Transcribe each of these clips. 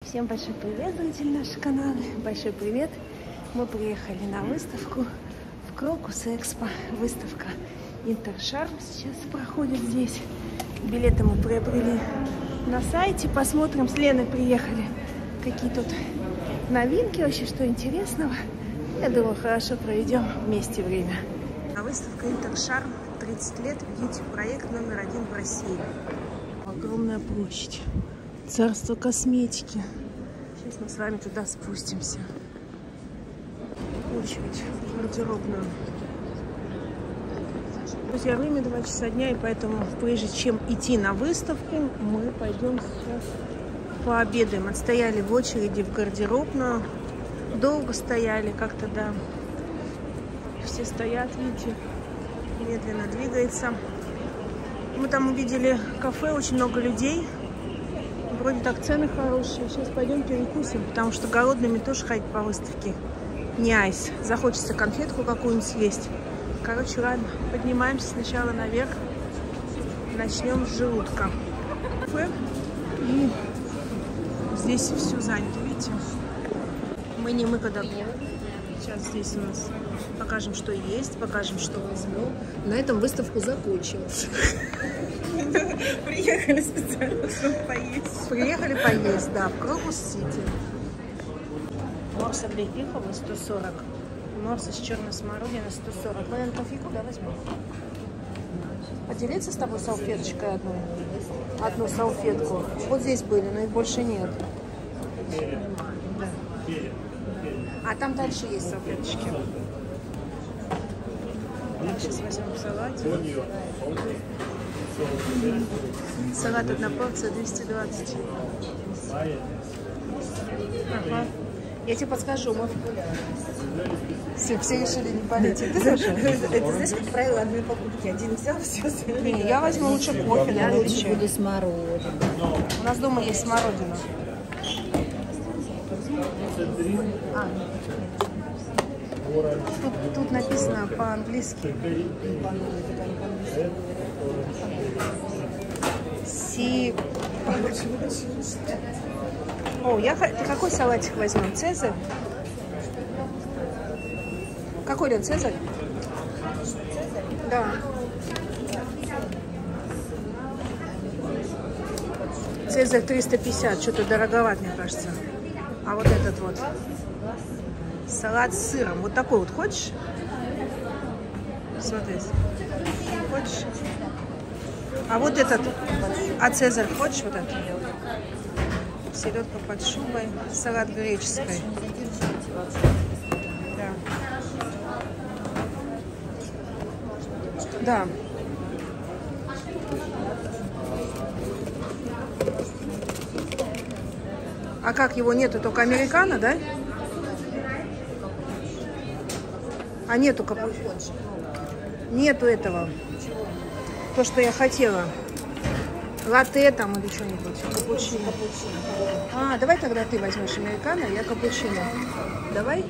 Всем большой привет, зрители нашего канала. Большой привет. Мы приехали на выставку в Крокус Экспо. Выставка Интершарм сейчас проходит здесь. Билеты мы приобрели на сайте. Посмотрим, с Леной приехали, какие тут новинки, вообще что интересного. Я думаю, хорошо проведем вместе время. А выставка Интершарм 30 лет. Видите, проект номер 1 в России. Огромная площадь. Царство косметики. Сейчас мы с вами туда спустимся. Очередь в гардеробную. Друзья, время 2 часа дня, и поэтому, прежде чем идти на выставку, мы пойдем сейчас пообедаем. Отстояли в очереди в гардеробную. Долго стояли, как-то, да. Все стоят, видите, медленно двигается. Мы там увидели кафе, очень много людей. Вроде так цены хорошие. Сейчас пойдем перекусим, потому что голодными тоже ходить по выставке не айс. Захочется конфетку какую-нибудь съесть. Короче, ладно, поднимаемся сначала наверх. Начнем с желудка. Кафе. И здесь все занято, видите? Мы когда были. Сейчас здесь у нас покажем, что есть, покажем, что возьмем. На этом выставку закончим. Приехали специально, чтобы поесть. Приехали поесть, да, в Крокус-Сити. Морс облепиховый 140. Морс из черной смородины 140. Наверное, кофейку, да, возьмем? Поделиться с тобой салфеточкой одной? Одну салфетку. Вот здесь были, но их больше нет. Да. А там дальше есть салфеточки. Так, сейчас возьмем салат. Салат одна порция 220. Ага. Я тебе подскажу, мы все решили не полететь. Ты слушай? Это знаешь, как правило, одной покупки. Один взял, все остальное. Не, я возьму лучше кофе. Я лучше буду смородину. У нас дома есть смородина. Тут написано по-английски. О, какой салатик возьмем? Цезарь? Какой, Лен, Цезарь? Да. Цезарь 350, что-то дороговат, мне кажется. А вот этот вот. Салат с сыром. Вот такой вот хочешь? Смотри. Хочешь? А вот этот. А Цезарь хочешь вот этот? Селедка под шубой. Салат греческий. Да. Да. А как его нету? Только американо, да? А нету капучино? Нету этого. То, что я хотела. Латте там или что-нибудь. Капучино. А, давай тогда ты возьмешь американо, я капучино. Давай.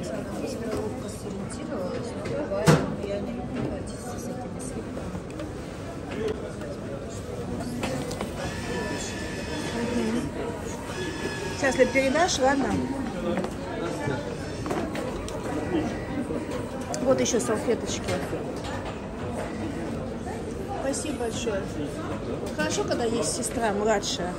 Сейчас, Лен, передашь, ладно? Вот еще салфеточки. Спасибо большое. Хорошо, когда есть сестра младшая.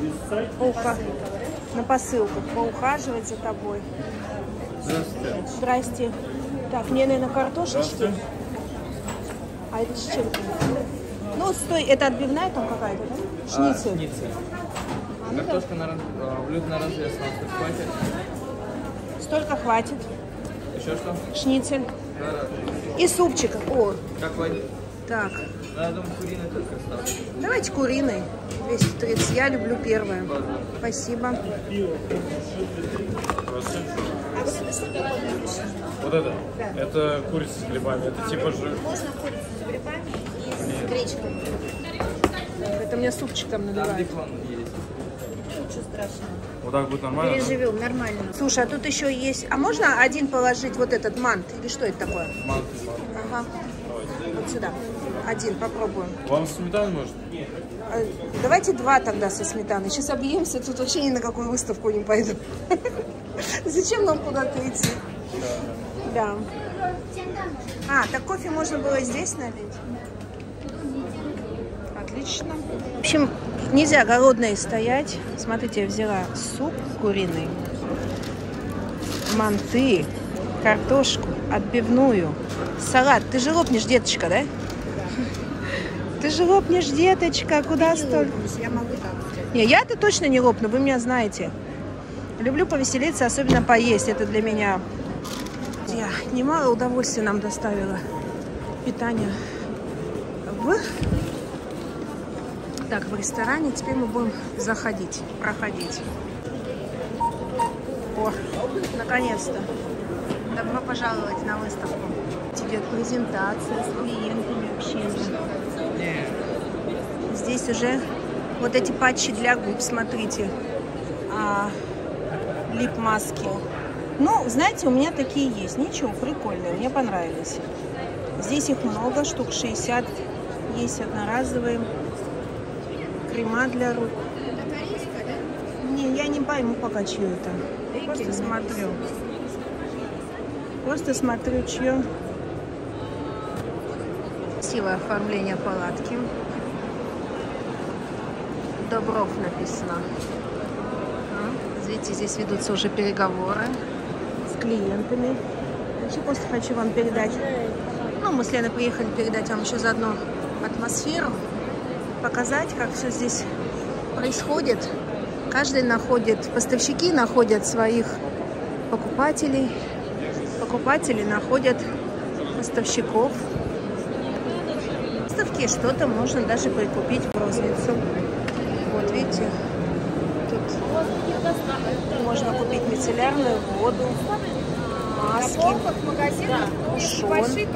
На посылках поухаживать за тобой. Здравствуйте. Здрасте. Так, мне, наверное, картошечки. А это с чем-то? Ну, стой, это отбивная там какая-то, да? Шницель. Шницель. Картошка на блюдо на развес. Сколько хватит? Столько хватит. Еще что? Шницель. Да. И супчик. О. Какой? Так. Я думаю, куриный только остался. Давайте куриный. 230. Я люблю первое. Ладно. Спасибо. Вот это? Да. Это курица с грибами. Это типа же... Можно курицу с грибами и с гречкой. Это мне супчиком Там наливают. диплом есть. Ничего страшного. Вот так будет нормально? Переживем, нормально. Слушай, а тут еще есть... А можно один положить вот этот мант? Или что это такое? Манты. Ага. Вот сюда. Один попробуем. Вам сметану может? Давайте 2 тогда со сметаной. Сейчас объемся, тут вообще ни на какую выставку не пойду. Зачем нам куда-то идти? Да. А, так кофе можно было здесь налить? Отлично. В общем, нельзя голодной стоять. Смотрите, я взяла суп куриный, манты, картошку, отбивную, салат. Ты же лопнешь, деточка, да? Ты же лопнешь, деточка. Куда столько? Я могу так. Не, я-то точно не лопну, вы меня знаете. Люблю повеселиться, особенно поесть. Это для меня немало удовольствия нам доставило питание в ресторане. Теперь мы будем проходить. О, наконец-то. Добро пожаловать на выставку. Идет презентация с клиентами, общение. Здесь уже вот эти патчи для губ, смотрите. Лип-маски. Ну, знаете, у меня такие есть. Ничего, прикольные, мне понравились. Здесь их много, штук 60. Есть одноразовые. Крема для рук. Не, я не пойму пока, чье это. Просто смотрю, чье. Красивое оформление палатки. Добров написано. Видите, здесь ведутся уже переговоры с клиентами. Я просто хочу вам передать. Ну, мы с Леной приехали передать вам еще заодно атмосферу. Показать, как все здесь происходит. Каждый поставщики находят своих покупателей. Покупатели находят поставщиков. В выставке что-то можно даже прикупить в розницу. Вот видите, тут можно купить мицеллярную воду, маски, кушон, 950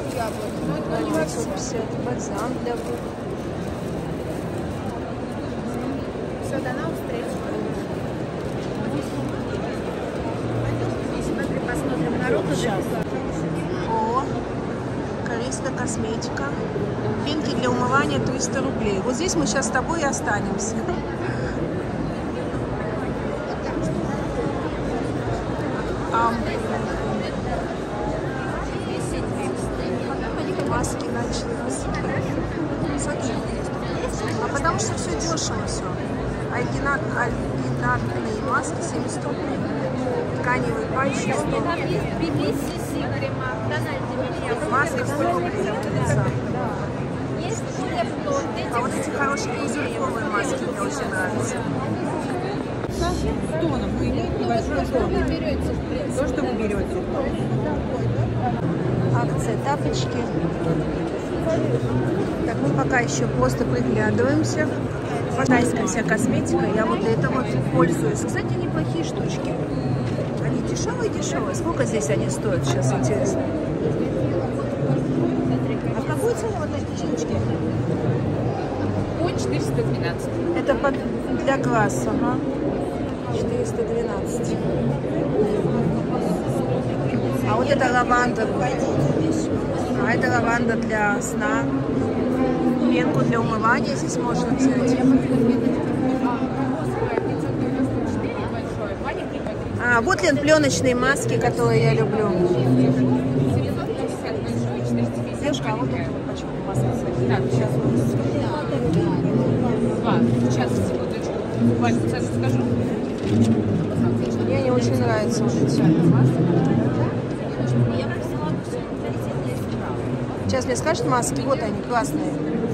бальзам для губ. Все, до новых встреч. Смотри, посмотрим на руку. О, корейская косметика. Пенки для умывания 300 рублей. Вот здесь мы сейчас с тобой и останемся. Маски начались. А потому что все дешево все. Альгинатные маски 70 рублей. Тканевые патчи 100 рублей. Маска 100 рублей. А вот эти хорошие пузырьковые маски мне очень нравятся. То, что вы берете. Акция тапочки. Так, мы пока еще просто приглядываемся. Китайская вся косметика. Я вот это вот пользуюсь. Кстати, неплохие штучки. Они дешевые. Сколько здесь они стоят сейчас, интересно? А в какую цену вот эти штучки? По 412. Это для глаз, ага. 412. А вот это лаванда. А это лаванда для сна. Пенку для умывания здесь можно взять. А, вот пленочные маски, которые я люблю. Девушка, а вот это почему маска? Так, сейчас. Сейчас, секундочку. Вань, сейчас скажу. Мне не очень нравится вот эти. Сейчас мне скажут маски, вот они, классные.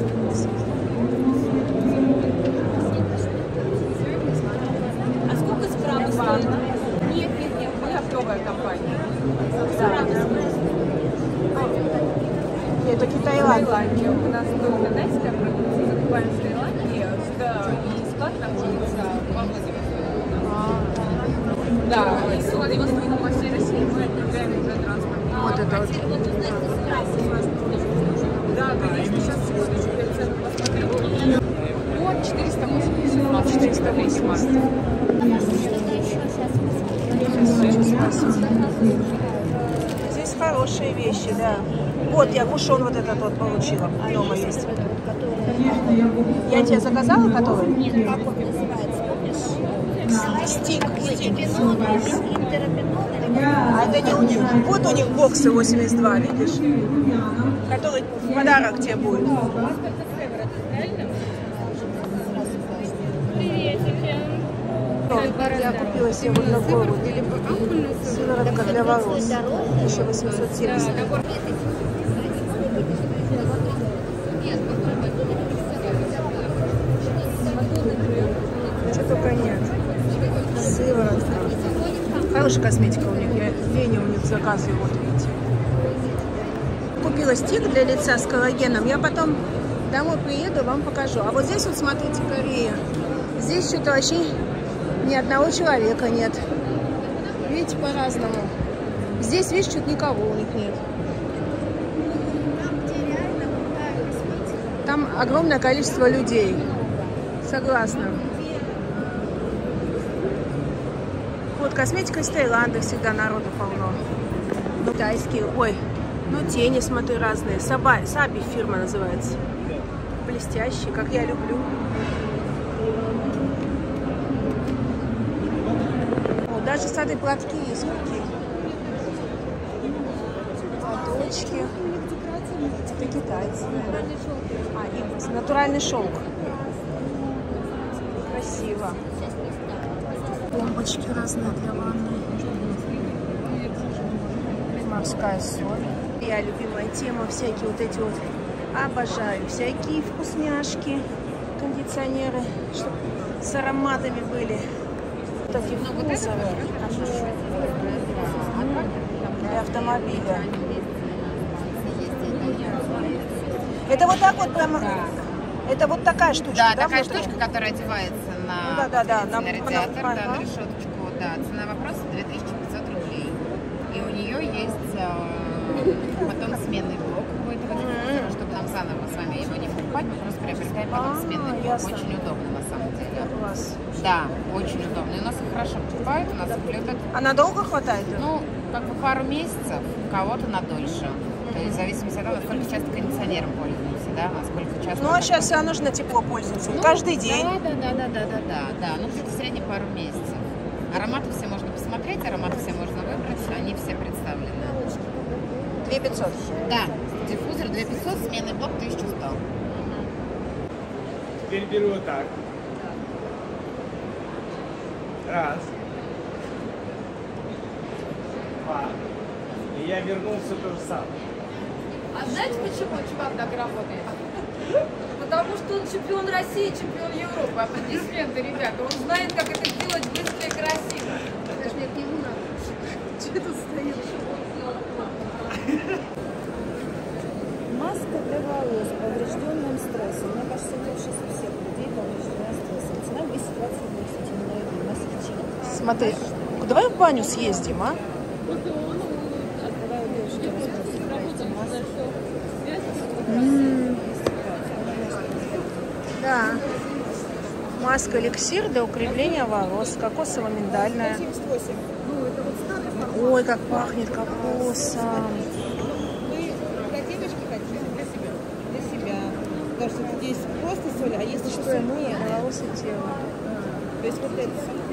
А сколько справа стоит? Нет, мы оптовая компания. Это Китай-Ланд. У нас только китайская продукция, закупаем в Таиланде, и склад находится во Владивостоке. Да, и сегодня по всей России мы отправляем уже транспорт. Вот это вот. Да, конечно, сейчас секундочку я цену посмотрю. Вот 480, 408 марок. Здесь хорошие вещи, да. Вот, я кушон вот этот вот получила. Дома есть. Я тебе заказала который? Нет, как он называется, помнишь? Стик. Интеропинон. А это не у них. Вот у них боксы 82, видишь? Который в подарок тебе будет. Я купила себе вот такой вот сыворотка для волос. 1870. Что только нет. Сыворотка. Хорошая косметика у них. Я Лене у них заказываю, вот видите. Купила стик для лица с коллагеном. Я потом домой приеду, вам покажу. А вот здесь вот, смотрите, Корея. Здесь что-то вообще ни одного человека нет. Видите, по-разному. Здесь, видишь, что-то никого у них нет. Там огромное количество людей. Согласна. Вот косметика из Таиланда, всегда народу полно. Ну, тайские, ой, ну тени, смотрю, разные. Саби фирма называется. Блестящие, как я люблю. О, даже с этой платки есть какие. Платочки. Это китайцы. Натуральный шелк. Красиво. Бомбочки разные для ванны. Морская соль. Я любимая тема, всякие вот эти вот. Обожаю. Всякие вкусняшки, кондиционеры, чтобы с ароматами были. Такие вкусовые. Для автомобиля. Это вот так вот прямо. Это вот такая штучка, да? Да, такая внутри? штучка, которая одевается на, на радиатор, да, на решеточку. Да. Цена вопроса 2500 рублей. И у нее есть потом сменный блок у этого диффузора, чтобы нам заново с вами его не покупать, мы просто приобретаем потом сменный блок. Ясно. Очень удобно на самом деле. Класс. Да, очень удобно. И у нас их хорошо покупают, у нас их любят. А надолго хватает? Ну, как бы пару месяцев, у кого-то на дольше. То есть в зависимости от того, насколько часто кондиционером пользуемся, да, насколько часто... Ну, а сейчас все равно же на тепло пользуются. Ну, каждый день. Да. Ну, где-то в среднем пару месяцев. Ароматы все можно посмотреть, ароматы все можно выбрать, они все представлены. 2500. Да, диффузор 2500, сменный блок 1100. Теперь беру вот так. Раз. Два. И я вернулся то же самое. А знаете, почему чувак так работает? Потому что он чемпион России, чемпион Европы. Аплодисменты, ребята. Он знает, как это делать быстро и красиво. Даже мне к нему надо. Что тут стоит? Маска для волос, поврежденным стрессом. Мне кажется, это сейчас у всех людей повреждена стрессом. Цена 228 масочек. Смотри, давай в баню съездим, а? Давай у девушки расспросим про эти маски. Да. Маска эликсир для укрепления волос. Кокосово-миндальная. 78. Ой, как пахнет кокосом. Вы для девочки хотите? Для себя. Для себя. Потому что здесь просто соль, а если что, Нет, для волос и тела. то есть вот это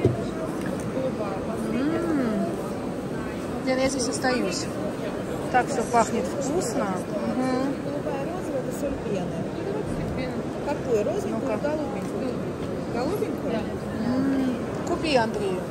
Я здесь остаюсь. Так все пахнет вкусно. голубая розовая, это соль пены. Какую? Розовенькую или голубенькую? Голубенькую? Купи, Андрею.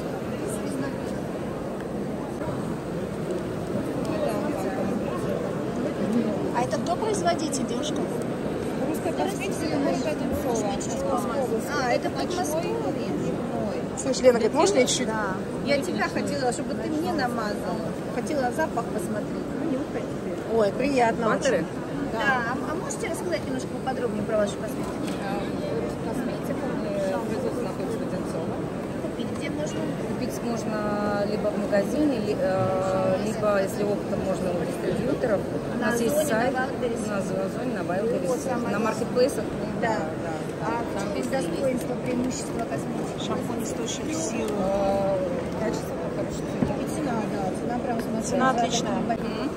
А это кто производитель, девушка? Русская косметика номер 1 А, это Подмосковье. Слышь, Лена говорит, можно я чуть-чуть? Да. Я тебя хотела, чтобы ты мне намазал. Хотела запах посмотреть. Ну, не уходи. Ой, приятно очень. Да. А можете рассказать немножко поподробнее про вашу косметику? Косметику мы производством находимся в Одинцово. Купить где можно? Купить можно либо в магазине, либо, если оптом, можно у дистрибьюторов. У нас есть сайт, на Озоне, на Wildberries, на маркетплейсах. Да. А в чем достоинство, преимущество косметики? Шампунь источник силы. Качество хорошее. И цена, да. Цена прям смотрю. Цена отличная.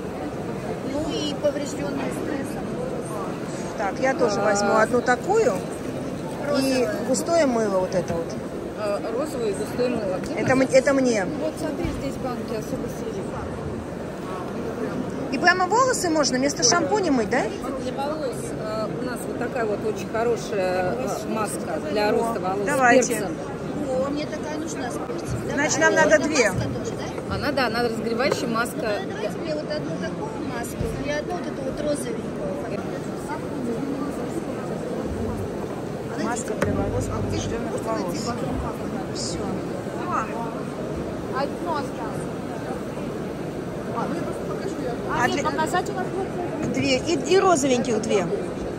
поврежденные стрессом. Так, я тоже возьму одну такую и густое мыло вот это вот. Розовый густой мыло. Это мне. Вот смотри, здесь банки особо сильные. И прямо волосы можно вместо шампуня мыть, да? Для волос у нас вот такая вот очень хорошая маска для роста волос. Давайте. С перцем. О, мне такая нужна с перцем. Значит, нам надо две. Маска тоже, да? Она, да, она разогревающая маска. Давайте мне вот одну такую маску и одну вот эту вот розовенькую. Маска для волос, поврежденных волос. Все. Одну осталось. А для... Показать у нас будет. Две. И розовеньких две.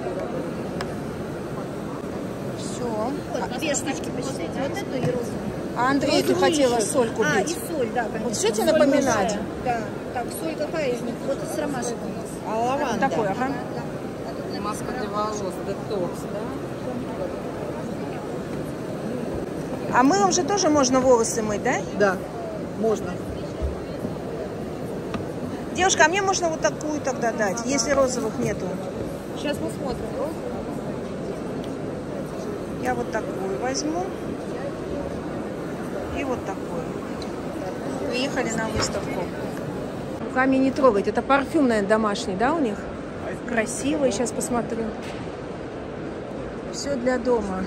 Все. Вот, две штучки посчитайте. Вот эту и розовую. А Андрей, ты хотела соль А, и купить. соль, да, конечно. Вот что тебе Соль напоминать? большая. Да. Так, соль какая из них? Вот с ромашкой. А лаванда. Такой, ага. Маска для волос, детокс, да? А мылом же тоже можно волосы мыть, да? Да, можно. Девушка, а мне можно вот такую тогда дать, если розовых нету? Сейчас посмотрим. Я вот такую возьму. И вот такую. Приехали на выставку. Руками не трогать. Это парфюм, наверное, домашний, да, у них? Красивый. Сейчас посмотрю. Все для дома.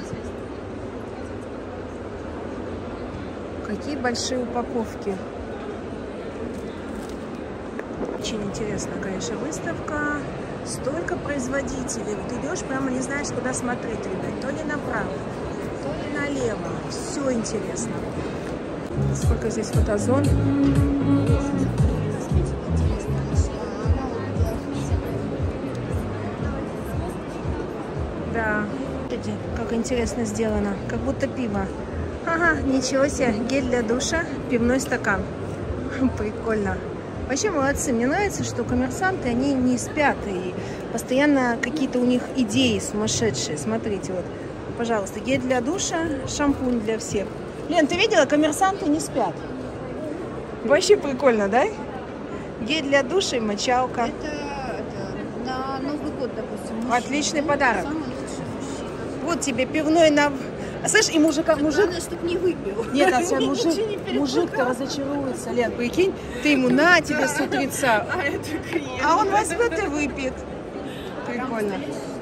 Какие большие упаковки. Очень интересная, конечно, выставка. Столько производителей. Вот идешь, прямо не знаешь, куда смотреть, ребят. То ли направо, то ли налево. Все интересно. Сколько здесь фотозон. Да. Смотрите, как интересно сделано. Как будто пиво. Ага, ничего себе. Гель для душа, пивной стакан. Прикольно. Вообще молодцы. Мне нравится, что коммерсанты, они не спят. И постоянно какие-то у них идеи сумасшедшие. Смотрите, вот, пожалуйста, гель для душа, шампунь для всех. Лен, ты видела? Коммерсанты не спят. Вообще прикольно, да? Гель для душа и мочалка. Это на Новый год, допустим. Отличный подарок. Самый лучший мужчина. Вот тебе пивной на... А слышь, и мужик... Главное, чтобы не выпил. Нет, а тебя мужик-то разочаруется. Лен, прикинь, ты ему на тебе с утреца. А он возьмет и выпьет. Прикольно.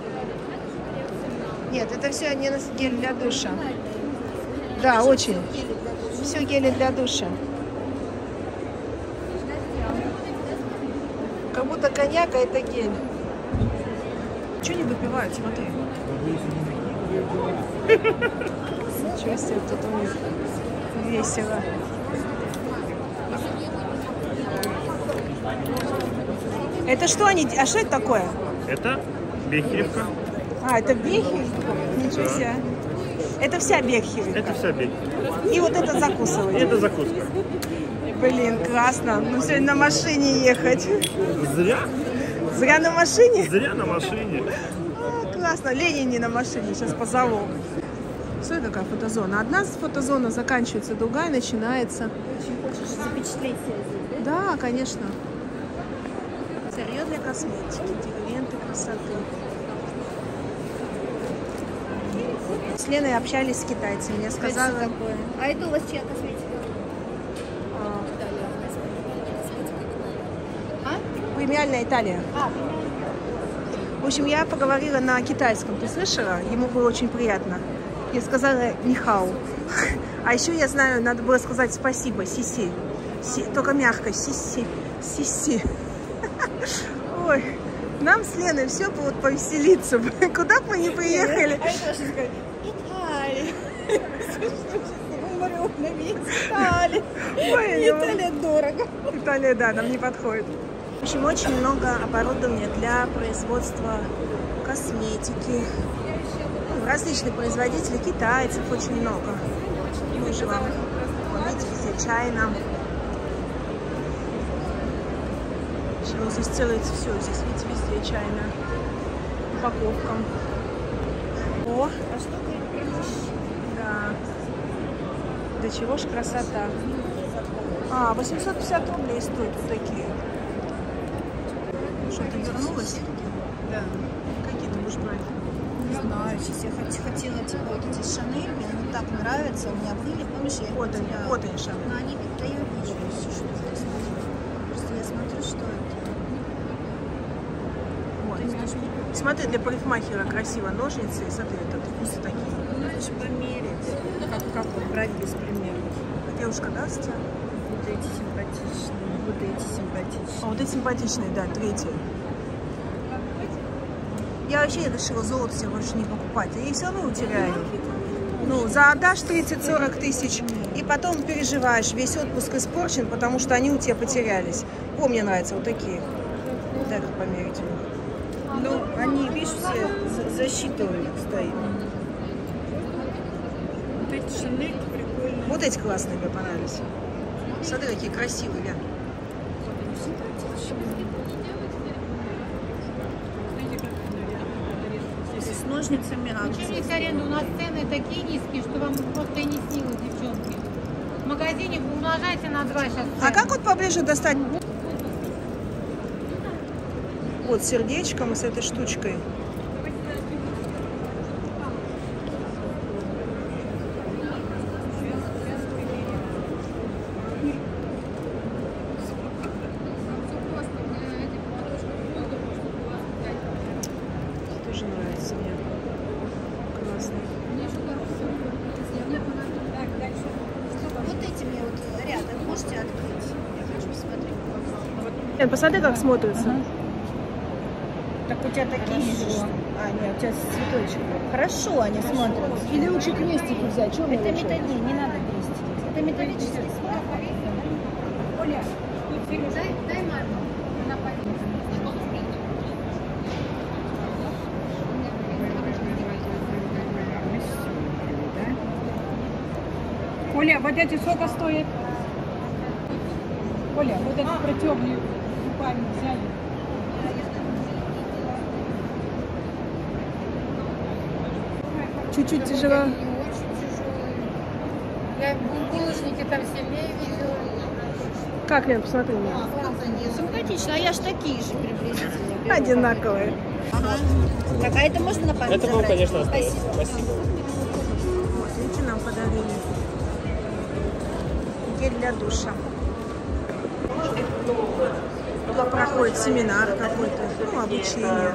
Нет, это все не гель для душа. Да, очень. Все гели для душа. Как будто коньяк, а это гель. Что не выпивают, смотри. Ничего себе, тут у них весело. Это что они... А что это такое? Это бехеревка. А, это бехи? Ничего себе. Это вся бехеревка. Это вся бехеревка. И вот это закусывать. Это закуска. Блин, классно. Ну, сегодня на машине ехать. Зря. Зря на машине? Зря на машине. А, классно. Ленин не на машине. Сейчас позову. Смотри, какая фотозона. Одна фотозона заканчивается, другая начинается. Очень хочешь запечатлеть себя здесь, да? Да, конечно. Сырье для косметики, деревенты красоты. С Леной общались с китайцами. Я сказала... Это что такое? А это у вас чья косметика? Премиальная Италия. В общем, я поговорила на китайском. Ты слышала? Ему было очень приятно. Я сказала «нихау». А еще я знаю, надо было сказать спасибо, сиси. Только мягко, сиси. Сиси. Ой, нам с Леной все будет повеселиться. Куда бы мы ни приехали. А это что сказать? Италия. Умру на весь Италия. Италия дорого. Италия, да, нам не подходит. В общем, очень много оборудования для производства косметики. Различных производителей, китайцев очень много. Тоже вам, видите, везде чайно. Сейчас здесь целое все, здесь, видите, везде чайно. Упаковка. О, да. До чего ж красота. А, 850 рублей стоят вот такие. Что, ты вернулась? Да. Какие ты будешь брать? Не знаю, сейчас я хотела, типа, вот эти Шанель, мне они так нравятся, у меня были, помнишь, я их Вот они, потеряла. вот они, Шанель. Но они, да я вижу, если что, я смотрю. Просто я смотрю, что это. Вот. Смотри, для парикмахера красиво ножницы, и смотри, это вкусы такие. Надо же померить, как вот брать без примеров. Девушка даст тебе? Вот эти симпатичные, вот эти симпатичные. А вот эти симпатичные, да, третий. Я вообще решила золото себе больше не покупать. Я их все равно утеряю. Ну, заотдашь 30-40 тысяч, и потом переживаешь. Весь отпуск испорчен, потому что они у тебя потерялись. О, мне нравятся вот такие. Дай как померить. Ну, они, видишь, все защита у них стоит. Вот эти Шанель прикольные. Вот эти классные мне понравились. Смотри, какие красивые, Лен. С ножницами акции. Аренда, у нас цены такие низкие, что вам просто и не снилось, девчонки. В магазине вы умножайте на 2 сейчас. А как вот поближе достать? Вот с сердечком и с этой штучкой. Тоже нравится мне. Классно. Вот эти мне вот рядом можете открыть? Я хочу посмотреть. Лен, посмотри, как смотрится. Так у тебя такие же? А, нет, у тебя с цветочком. Хорошо они смотрятся. Или лучше крестики взять? Чем Это металлический, не надо крестики. Это металлический склад. Оля, дай маме. Она пойдет. Оля, вот эти сколько стоят? Оля, вот эти протемные руками взяли. Чуть-чуть тяжело. Я булочники там сильнее видела. Как, Лен, посмотри на меня. Симпатично, а я ж такие же приблизительно. Одинаковые. Ага. Так, а это можно на память Это был, забрать? конечно, оставить. Спасибо. Спасибо. Вот, видите, нам подарили гель для душа. Проходит семинар какой-то, ну, обучение.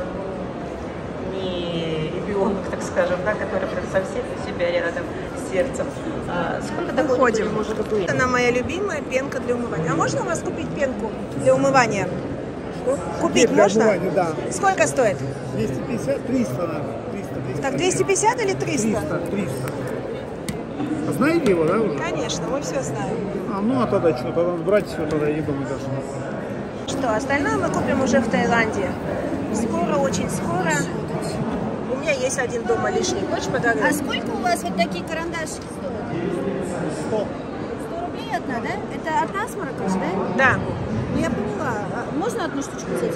Не ребенок, так скажем, да, который прям совсем у себя рядом с сердцем. Сколько такой Выходим. может быть? Это моя любимая пенка для умывания. А можно у вас купить пенку для умывания? Купить Для можно? умывания, да. Сколько стоит? 250, 300, наверное. 300. Так, 250 или 300? 300. А знаете его, да, уже? Конечно, мы все знаем. А, ну, а тогда что? Тогда брать все, тогда я думаю, даже. Что, остальное мы купим уже в Таиланде. Скоро, очень скоро. У меня есть один дома лишний. Хочешь подарок? А сколько у вас вот такие карандашики стоят? 100. 100 рублей одна, да? Это от насморка же, да? Да. Ну, я поняла. А можно одну штучку взять?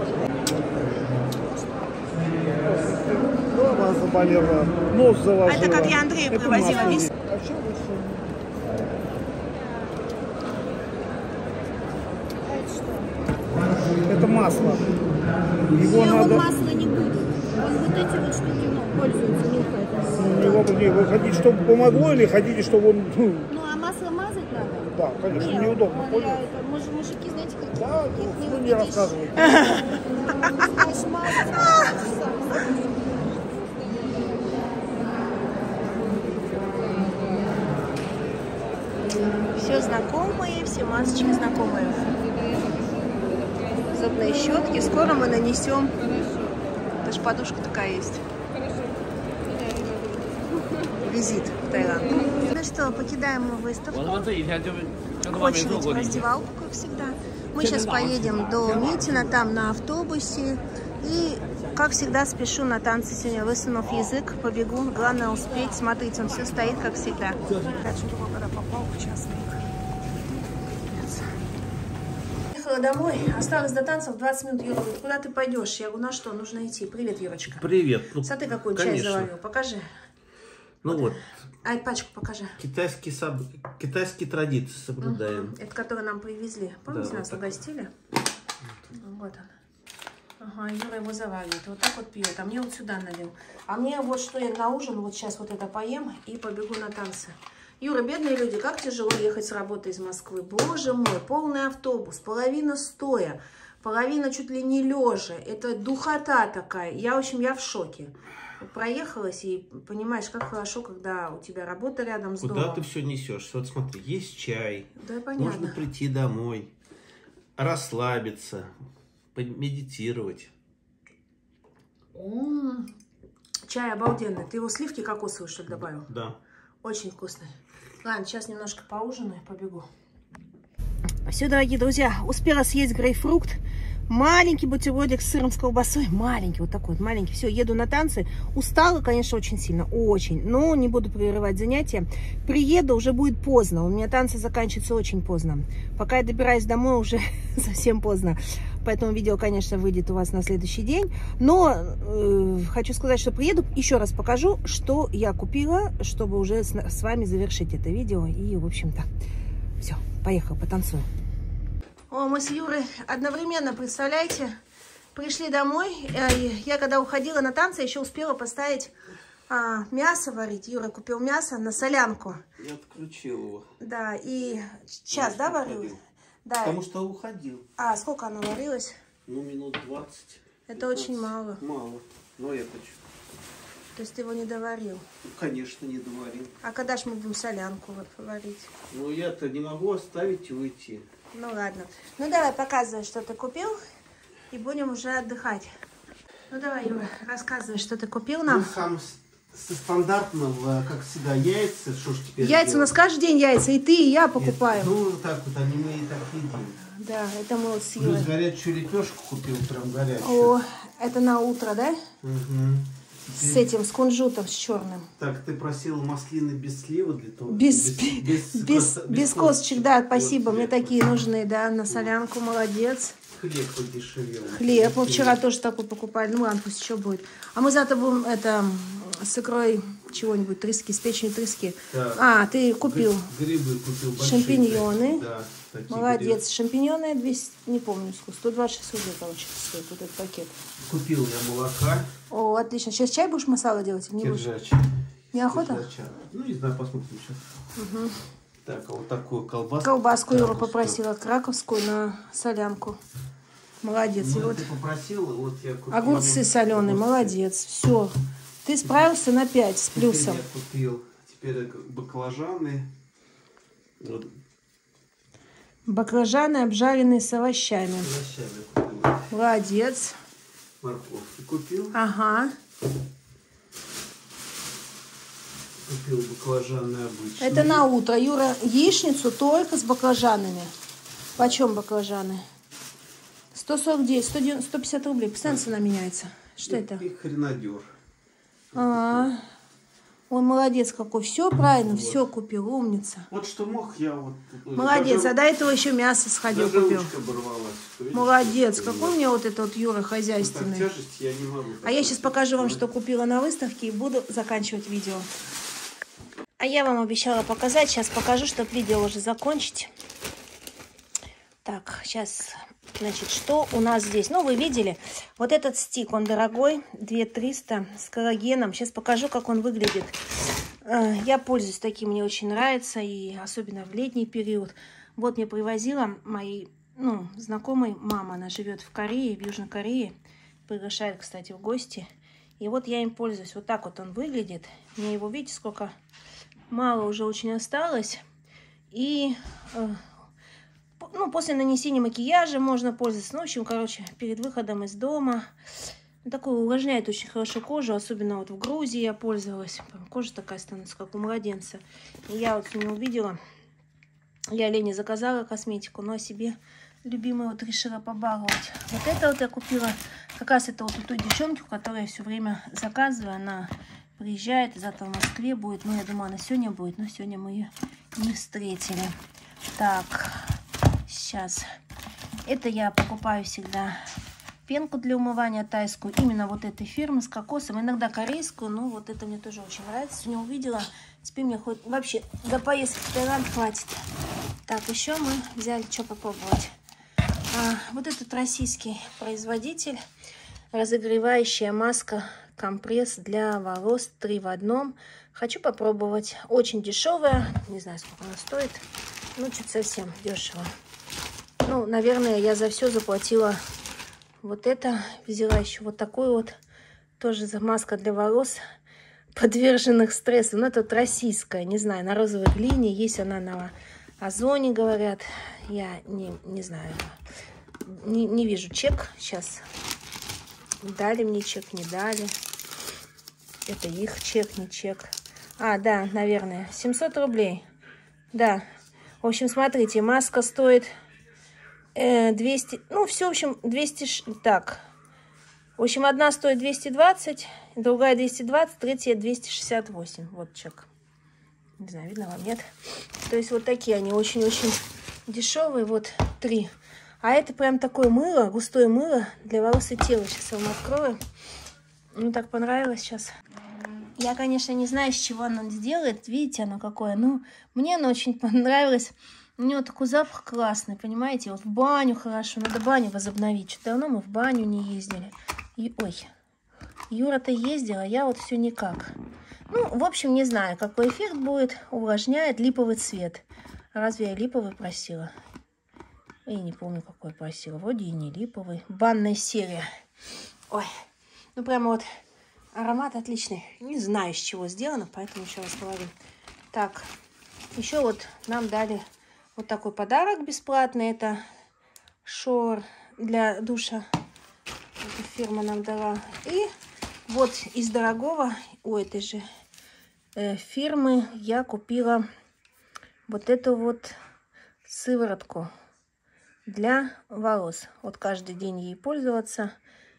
Голова заболела, нос заложила. А это как я Андрею Это привозила масло. весь. А что вы еще? Это масло. Его Не, надо... он масла не будет. Он вот эти вот штуки, ну, пользуется, нюхает. Вы хотите, чтобы помогло, или хотите, чтобы он... Ну, а масло мазать надо? Да, конечно, Не, неудобно он, пользоваться. мужики, знаете, как Да, их не ну, не увидишь. рассказывайте. Знаешь, мазать. Все знакомые, все масочки знакомые. Зубные щетки. Скоро мы нанесем. Даже подушка такая есть. Визит в Таиланд. Ну что, покидаем мы выставку. Очередь в раздевалку, как всегда. Мы сейчас поедем до Митина, там на автобусе. И, как всегда, спешу на танцы сегодня, высунув язык, побегу. Главное успеть. Смотрите, он все стоит, как всегда. Чудово, когда попал в час пик. Приехала домой, осталось до танцев 20 минут. Юра говорит, куда ты пойдешь? Я говорю, на что, нужно идти. Привет, Юрочка. Привет. Ну, смотри, какой чай конечно. заварил. Покажи. Ну вот. Ай, пачку покажи. Китайские традиции соблюдаем. Это которые нам привезли. Помните, да, нас вот угостили? Вот он. Ага, Юра его заваривает. Вот так вот пьет. А мне вот сюда налил. А мне вот что я на ужин, вот сейчас вот это поем и побегу на танцы. Юра, бедные люди, как тяжело ехать с работы из Москвы. Боже мой, полный автобус, половина стоя, половина чуть ли не лежа. Это духота такая. Я, в общем, я в шоке. Проехалась и понимаешь, как хорошо, когда у тебя работа рядом с домом. Куда ты все несешь? Вот смотри, есть чай. Да, понятно. Можно прийти домой, расслабиться, медитировать. Чай обалденный. Ты его сливки кокосовые, что ли, добавил? Да. Очень вкусный. Ладно, сейчас немножко поужинаю, побегу. Все, дорогие друзья, успела съесть грейпфрукт. Маленький бутербродик с сыром с колбасой. Маленький, вот такой вот маленький. Все, еду на танцы. Устала, конечно, очень сильно. Очень. Но не буду прерывать занятия. Приеду, уже будет поздно. У меня танцы заканчиваются очень поздно. Пока я добираюсь домой, уже совсем поздно. Поэтому видео, конечно, выйдет у вас на следующий день. Но хочу сказать, что приеду, еще раз покажу, что я купила, чтобы уже с вами завершить это видео. И, в общем-то, все, поехала, потанцую. О, мы с Юрой одновременно, представляете, пришли домой. Я когда уходила на танцы, еще успела поставить мясо варить. Юра купил мясо на солянку. Я отключил его. Да, и час, да, варилось? Да. Потому что уходил. А сколько оно варилось? Ну, минут 20. Это 15. очень мало. Мало. Но я хочу. То есть ты его не доварил? Ну, конечно, не доварил. А когда ж мы будем солянку варить? Ну, я-то не могу оставить и уйти. Ну, ладно. Ну, давай, показывай, что ты купил, и будем уже отдыхать. Ну, давай, Юра, рассказывай, что ты купил нам. Ну, сам со стандартного, как всегда, яйца. Что ж теперь яйца делать? У нас каждый день яйца, и ты, и я покупаем. Ну, так вот, они мы и так едим. Да, это мы вот с Юрой. Плюс горячую лепешку купил, прям горячую. О, это на утро, да? Угу. С этим, с кунжутом, с черным. Так, ты просила маслины без сливы для того? Без косточек, да, спасибо. Мне такие нужны, да, на солянку, молодец. Хлеб подешевел. Хлеб, мы вчера тоже такой покупали, ну ладно, пусть еще будет. А мы завтра будем, это, с икрой чего-нибудь, трески, с печенью трески. Да. Ты купил? Грибы купил. Шампиньоны. Да. Молодец. Грибы. Шампиньоны 200, не помню сколько, 126 рублей, короче, стоит вот этот пакет. Купил я молока. О, отлично. Сейчас чай будешь масала делать? Не будешь? Неохота? Киржача. Ну, не знаю, посмотрим сейчас. Угу. Так, а вот такую колбаску. Колбаску Юра попросила, краковскую на солянку. Молодец. Ну, вот. Ты попросила, вот я купил. Огурцы соленые, молодец. Все. Ты справился на 5 с плюсом. Я купил. Теперь баклажаны. Вот. Баклажаны, обжаренные с овощами. Молодец. Морковки купил. Ага. Купил баклажаны обычные. Это на утро. Юра, яичницу только с баклажанами. Почем баклажаны? 149, 150 рублей. Постоянно цена меняется. Что это? И хренадер. Он молодец какой. Все правильно, вот. Все купил. Умница. Вот что мог, я вот... Молодец. А до этого еще мясо сходил, купил. Молодец. Какой у меня вот этот вот Юра хозяйственный. Вот тяжесть я не могу. А я сейчас покажу вам, что купила на выставке, и буду заканчивать видео. А я вам обещала показать. Сейчас покажу, чтобы видео уже закончить. Так, сейчас... Значит, что у нас здесь? Ну, вы видели, вот этот стик, он дорогой, 2300 с коллагеном. Сейчас покажу, как он выглядит. Я пользуюсь таким, мне очень нравится, и особенно в летний период. Вот мне привозила моей, знакомой мама, она живет в Корее, в Южной Корее. Приглашает, кстати, в гости. И вот я им пользуюсь. Вот так вот он выглядит. Мне его, видите, сколько мало уже очень осталось. И... после нанесения макияжа можно пользоваться. Ну, в общем, короче, перед выходом из дома. Такой увлажняет очень хорошо кожу. Особенно вот в Грузии я пользовалась. Кожа такая становится, как у младенца. И я вот не увидела. Я Лене заказала косметику, но себе любимую вот решила побаловать. Вот это вот я купила. Как раз это вот у той девчонки, у которой я все время заказываю. Она приезжает, завтра в Москве будет. Ну, я думаю, она сегодня будет, но сегодня мы ее не встретили. Так... Сейчас. Это я покупаю всегда пенку для умывания тайскую. Именно вот этой фирмы с кокосом. Иногда корейскую, но вот это мне тоже очень нравится. Сегодня увидела. Теперь мне хоть вообще до поездки в Таиланд хватит. Так, еще мы взяли что попробовать. Вот этот российский производитель. Разогревающая маска компресс для волос 3 в 1. Хочу попробовать. Очень дешевая. Не знаю, сколько она стоит. Ну, чуть совсем дешево. Ну, наверное, я за все заплатила. Вот это. Взяла еще вот такую вот. Тоже маска для волос, подверженных стрессу. Ну, это вот российская. Не знаю, на розовой глине. Есть она на Озоне, говорят. Я не знаю. Не вижу чек. Сейчас. Дали мне чек, не дали. Это их чек, не чек. Да, наверное. 700 рублей. Да. В общем, смотрите, маска стоит 200. Ну, все, в общем, 200. Так. В общем, одна стоит 220, другая 220, третья 268. Вот чек. Не знаю, видно вам, нет? То есть вот такие они очень-очень дешевые. Вот 3. А это прям такое мыло, густое мыло для волос и тела. Сейчас я вам открою. Мне так понравилось сейчас. Я, конечно, не знаю, с чего оно сделает. Видите, оно какое. Ну, мне оно очень понравилось. У него такой запах классный, понимаете? Вот в баню хорошо. Надо баню возобновить. Что давно мы в баню не ездили. Ой, Юра-то ездила, я вот все никак. Ну, в общем, не знаю, какой эффект будет. Увлажняет липовый цвет. Разве я липовый просила? Я не помню, какой просила. Вроде и не липовый. Банная серия. Ой, ну прямо вот аромат отличный. Не знаю, из чего сделано, поэтому еще раз говорю. Так, еще вот нам дали вот такой подарок бесплатный. Это шор для душа. Эта фирма нам дала. И вот из дорогого у этой же фирмы я купила вот эту вот сыворотку для волос. Вот каждый день ей пользоваться.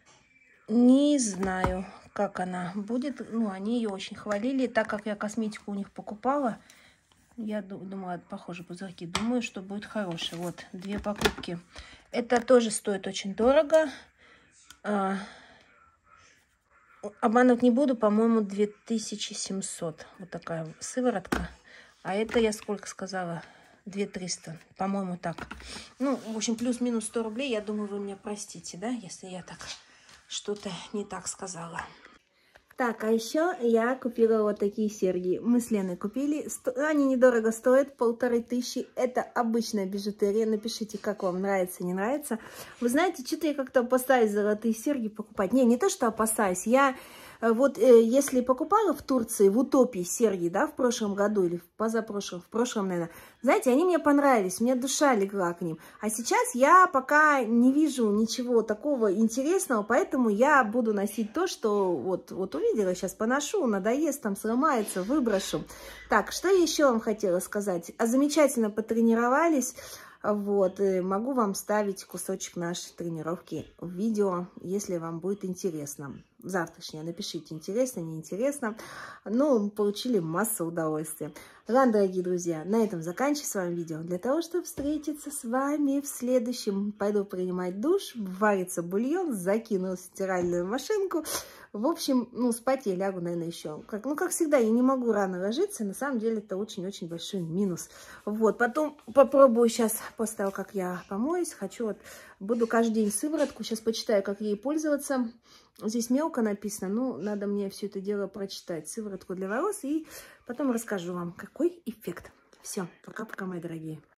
Не знаю, как она будет. Ну, они ее очень хвалили. Так как я косметику у них покупала, я думала, похоже, пузырьки. Думаю, что будет хорошая. Вот, 2 покупки. Это тоже стоит очень дорого. Обманывать не буду, по-моему, 2700. Вот такая сыворотка. А это я сколько сказала? 2300, по-моему, так. Ну, в общем, плюс-минус 100 рублей. Я думаю, вы меня простите, да, если я так что-то не так сказала. Так, а еще я купила вот такие серьги. Мы с Леной купили. Они недорого стоят, 1500. Это обычная бижутерия. Напишите, как вам нравится, не нравится. Вы знаете, что-то я как-то опасаюсь золотые серьги покупать. Не то, что опасаюсь. Я вот если покупала в Турции, в Утопии серьги, да, в прошлом году или в позапрошлом, в прошлом, наверное, знаете, они мне понравились, мне душа легла к ним. А сейчас я пока не вижу ничего такого интересного, поэтому я буду носить то, что вот увидела, сейчас поношу, надоест, там сломается, выброшу. Так, что еще вам хотела сказать? Замечательно потренировались. Вот, могу вам ставить кусочек нашей тренировки в видео, если вам будет интересно. Завтрашнее напишите, интересно, неинтересно. Ну, получили массу удовольствия. Ладно, дорогие друзья, на этом заканчиваю с вами видео. Для того, чтобы встретиться с вами в следующем, пойду принимать душ, варится бульон, закину в стиральную машинку. В общем, ну, спать я лягу, наверное, еще. Как всегда, я не могу рано ложиться. На самом деле, это очень-очень большой минус. Вот, потом попробую сейчас, после того, как я помоюсь, буду каждый день сыворотку. Сейчас почитаю, как ей пользоваться. Здесь мелко написано, но надо мне все это дело прочитать. Сыворотку для волос, и потом расскажу вам, какой эффект. Все, пока-пока, мои дорогие.